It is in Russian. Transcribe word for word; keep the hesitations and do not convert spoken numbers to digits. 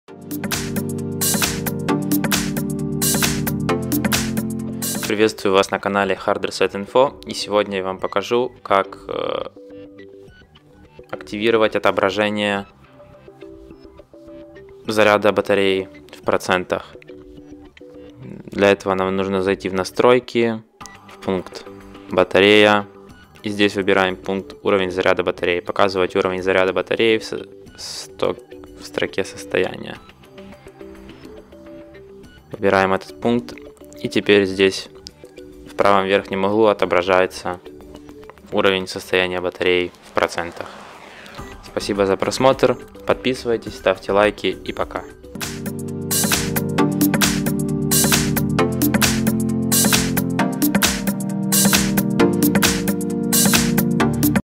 Приветствую вас на канале Hard Reset Info, и сегодня я вам покажу, как э, активировать отображение заряда батареи в процентах. Для этого нам нужно зайти в настройки, в пункт батарея, и здесь выбираем пункт уровень заряда батареи, показывать уровень заряда батареи в, сток, в строке состояния. Выбираем этот пункт, и теперь здесь в правом верхнем углу отображается уровень состояния батареи в процентах. Спасибо за просмотр, подписывайтесь, ставьте лайки и пока.